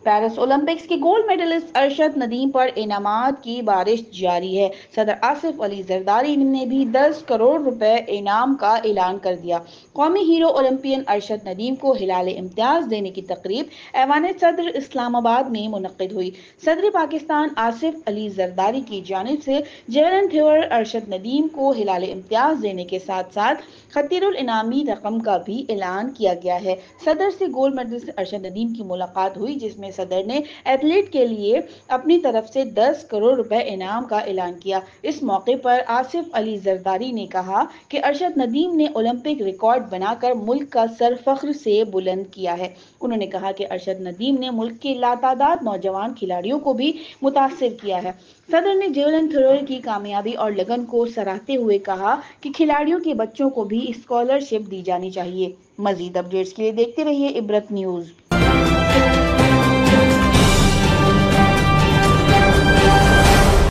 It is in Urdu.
پیرس اولمپکس کے گولڈ میڈلسٹ ارشد ندیم پر انعامات کی بارش جاری ہے۔ صدر آصف علی زرداری نے بھی 10 کروڑ روپے انعام کا اعلان کر دیا۔ قومی ہیرو اولمپئن ارشد ندیم کو ہلال امتیاز دینے کی تقریب ایوان صدر اسلام آباد میں منعقد ہوئی۔ صدر پاکستان آصف علی زرداری کی جانب سے جیولن تھرور ارشد ندیم کو ہلال امتیاز دینے کے ساتھ ساتھ خطیر الانعامی رقم کا بھی اعلان کیا گیا ہے۔ صدر سے گولڈ میڈلسٹ ارشد ندیم کی ملاقات ہوئی، جس میں صدر نے ایتھلیٹ کے لیے اپنی طرف سے 10 کروڑ روپے انعام کا اعلان کیا۔ اس موقع پر آصف علی زرداری نے کہا کہ ارشد ندیم نے اولمپک ریکارڈ بنا کر ملک کا سر فخر سے بلند کیا ہے۔ انہوں نے کہا کہ ارشد ندیم نے ملک کے لاتعداد نوجوان کھلاڑیوں کو بھی متاثر کیا ہے۔ صدر نے جیولن تھرور کی کامیابی اور لگن کو سراہتے ہوئے کہا کہ کھلاڑیوں کے بچوں کو بھی اسکالرشپ دی جانی چاہیے۔ مزید اپڈیٹس کے لیے دیکھتے رہیے عبرت نیوز۔